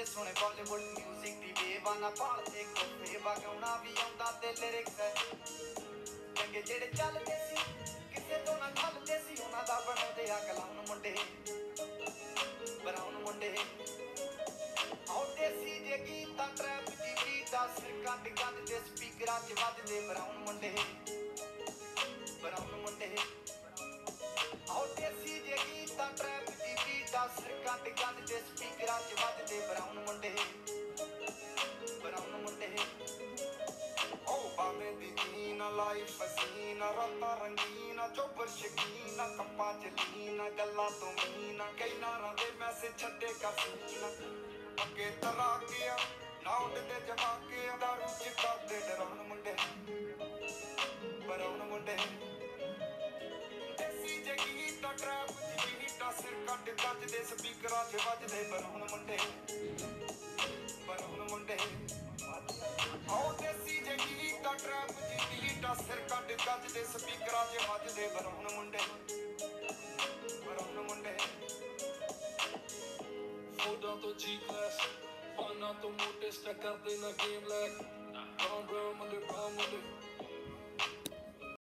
नचदे सोने बॉलीवुड म्यूजिक दी बेवाना भालदे कोफे वगाउणा भी आउंदा ते लिरिक्स चंगे जेड़े चलदे सी किसे तो ना खलदे सी उन्हां दा बनाउंदे आ कलाउन मुंडे बनाउन मुंडे आओ देसी जे गीतां ट्रैप दी बीटां सिर कट गंददे स्पीकरां च वजदे ब्राउन मुंडे आओ देसी जे गीतां ट्रैप दी बीटां सिर कट गंददे स्पीकरां च वजदे ब्राउन मुंडे ओ बावें दी जीना लाइफ हसीना रातां रंगीना चोबर शकीना कंपां च लीना गल्लां तो मीना कई नारां दे मैसेज छड्डे कसीना अगे तरा गया ना उडदे जवाके दारू च करदे डराउन मुंडे बराउन मुंडे देसी जे गीतां ट्रैप दी बीटां सिर कट गजदे स्पीकरां च वजदे बराउन मुंडे आओ देसी जे गीतां ट्रैप दी बीटां सिर कट गजदे स्पीकरां च वजदे बराउन मुंडे फोडां तो G-class पाना तो मोटे स्टैक करदे ना गेम लैग brown मुंडे